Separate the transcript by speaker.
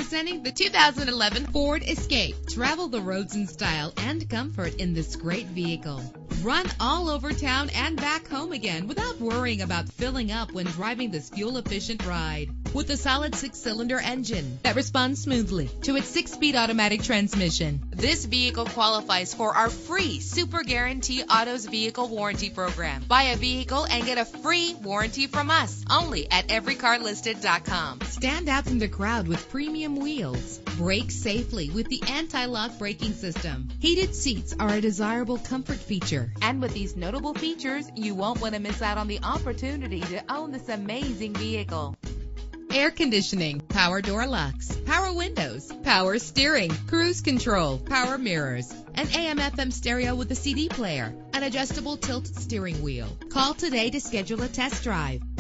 Speaker 1: Presenting the 2011 Ford Escape. Travel the roads in style and comfort in this great vehicle. Run all over town and back home again without worrying about filling up when driving this fuel-efficient ride. With a solid 6-cylinder engine that responds smoothly to its 6-speed automatic transmission, this vehicle qualifies for our free Super Guarantee Autos Vehicle Warranty Program. Buy a vehicle and get a free warranty from us only at everycarlisted.com. Stand out from the crowd with premium wheels. Brake safely with the anti-lock braking system. Heated seats are a desirable comfort feature. And with these notable features, you won't want to miss out on the opportunity to own this amazing vehicle. Air conditioning, power door locks, power windows, power steering, cruise control, power mirrors, an AM/FM stereo with a CD player, an adjustable tilt steering wheel. Call today to schedule a test drive.